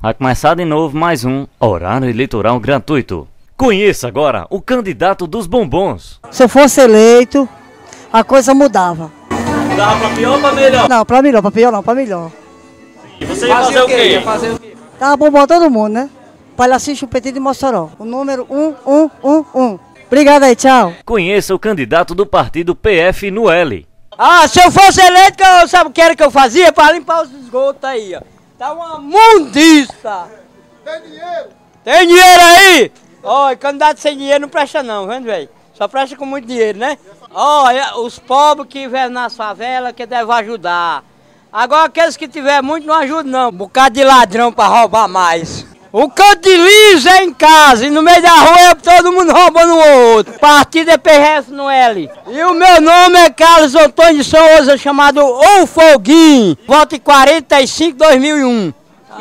Vai começar de novo mais um horário eleitoral gratuito. Conheça agora o candidato dos bombons. Se eu fosse eleito, a coisa mudava. Mudava pra pior ou pra melhor? Não, pra melhor, pra pior não, pra melhor. E você ia fazer o quê? Tava bombom todo mundo, né? Palhacinho Chupetinho de Mossoró. O número 1111. Obrigado aí, tchau. Conheça o candidato do partido PF no L. Ah, se eu fosse eleito, sabe o que era que eu fazia? Para limpar os esgotos aí, ó. Tá uma mundiça. Tem dinheiro? Tem dinheiro aí? Ó, candidato sem dinheiro não presta não, vendo, velho? Só presta com muito dinheiro, né? Ó, os pobres que vivem nas favelas que devem ajudar. Agora aqueles que tiver muito não ajudam não. Um bocado de ladrão pra roubar mais. O canto de liso é em casa e no meio da rua é todo mundo roubando um outro. Partido é PRF no L. E o meu nome é Carlos Antônio de Souza, chamado O Foguinho. Voto em 45-2001.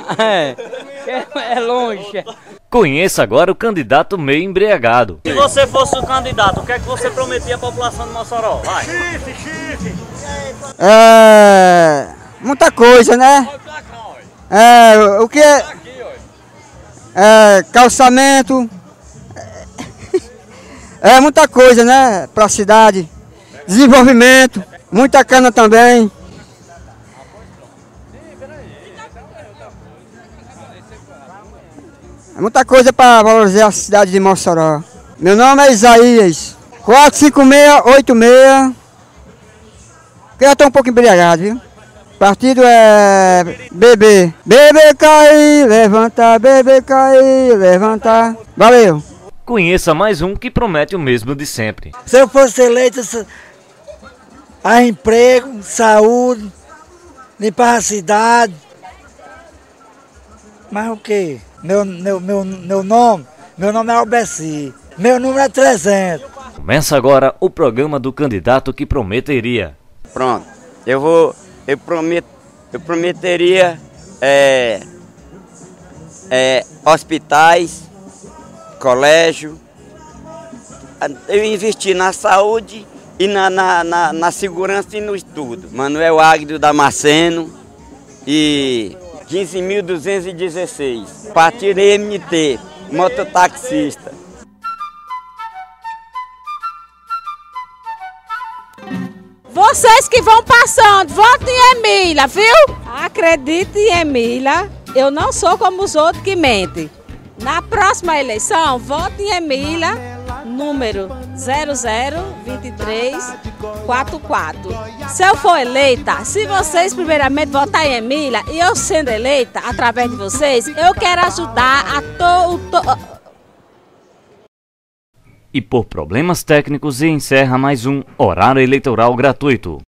É longe. Conheça agora o candidato meio embriagado. Se você fosse o candidato, o que é que você prometia à população de Mossoró? Vai. Muita coisa, né? O que é calçamento, muita coisa, né? Pra cidade, desenvolvimento, muita cana também. Muita coisa para valorizar a cidade de Mossoró. Meu nome é Isaías, 45686. Eu já estou um pouco embriagado, viu? Partido é BB. BB cair, levanta, BB cair, levanta. Valeu. Conheça mais um que promete o mesmo de sempre. Se eu fosse eleito, a emprego, saúde, limpar a cidade. Mas o quê? Meu nome é Albeci. Meu número é 300. Começa agora o programa do candidato que prometeria. Pronto, eu prometeria hospitais, colégio, eu investi na saúde e na segurança e no estudo. Manuel Águido Damasceno e 15.216, partido MT, mototaxista. Vocês que vão passando, votem em Emília, viu? Acredite em Emília, eu não sou como os outros que mentem. Na próxima eleição, vote em Emília, número 002344. Se eu for eleita, se vocês primeiramente votarem em Emília e eu sendo eleita através de vocês, eu quero ajudar a E por problemas técnicos encerra mais um horário eleitoral gratuito.